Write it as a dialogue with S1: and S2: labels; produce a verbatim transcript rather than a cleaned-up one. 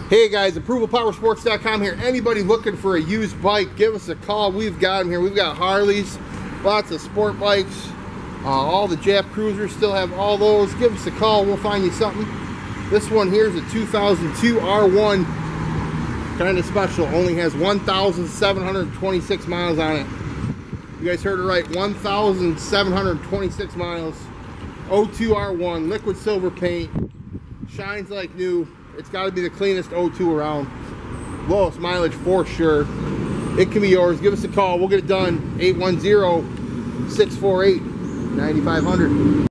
S1: Hey guys, approval power sports dot com here. Anybody looking for a used bike, give us a call. We've got them here. We've got Harleys, lots of sport bikes, uh, all the Jap Cruisers, still have all those. Give us a call, we'll find you something. This one here is a two thousand two R one, kind of special, only has one thousand seven hundred twenty-six miles on it. You guys heard it right, one thousand seven hundred twenty-six miles. oh two R one, liquid silver paint, shines like new. It's got to be the cleanest oh two around. Lowest mileage for sure. It can be yours. Give us a call. We'll get it done. eight one zero, six four eight, nine five zero zero.